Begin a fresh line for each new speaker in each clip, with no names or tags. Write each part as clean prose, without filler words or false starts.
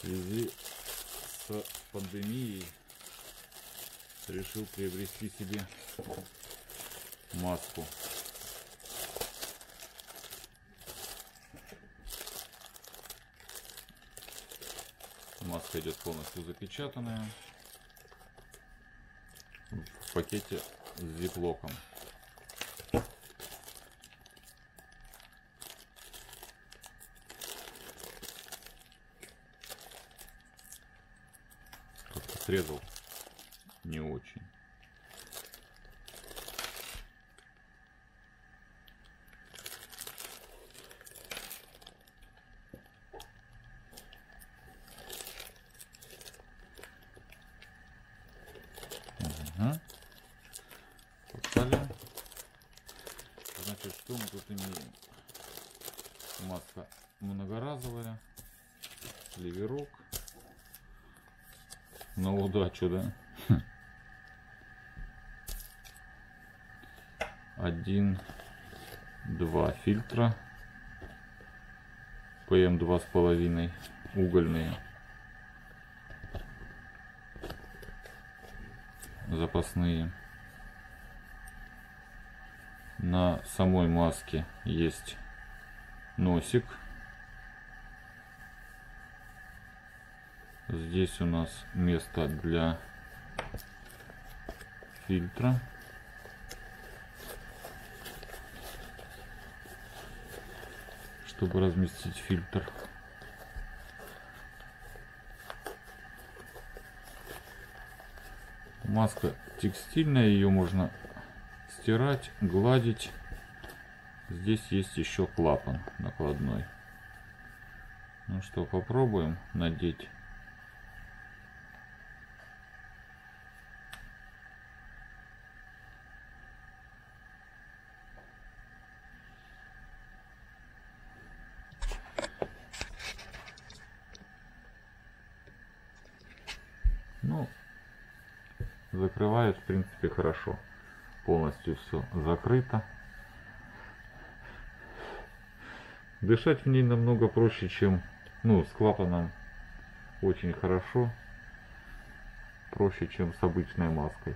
связи с пандемией решил приобрести себе маску. Маска идет полностью запечатанная в пакете с зиплоком. Как-то срезал не очень. Ага. Попали. Значит, что мы тут имеем? Маска многоразовая, ливерок. На удачу, да? 1-2 фильтра. ПМ 2,5 угольные. Запасные. На самой маске есть носик. Здесь у нас место для фильтра. Чтобы разместить фильтр. Маска текстильная, ее можно стирать, гладить. Здесь есть еще клапан накладной. Ну что, попробуем надеть. Ну, закрывает, в принципе, хорошо. Полностью все закрыто. Дышать в ней намного проще, чем, ну, с клапаном очень хорошо. Проще, чем с обычной маской.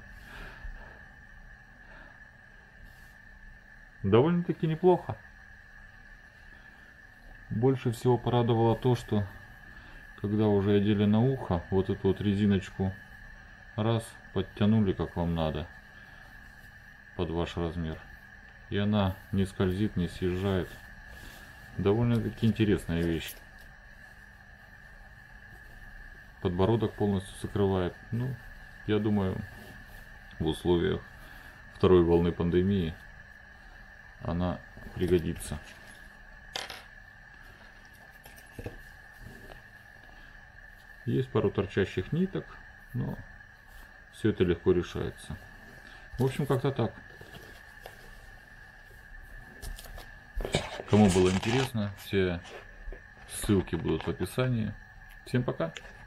Довольно-таки неплохо. Больше всего порадовало то, что когда уже одели на ухо, вот эту вот резиночку раз подтянули как вам надо, под ваш размер, и она не скользит, не съезжает. Довольно-таки интересная вещь. Подбородок полностью закрывает. Ну, я думаю, в условиях второй волны пандемии она пригодится. Есть пару торчащих ниток, но все это легко решается. В общем, как-то так. Кому было интересно, все ссылки будут в описании. Всем пока!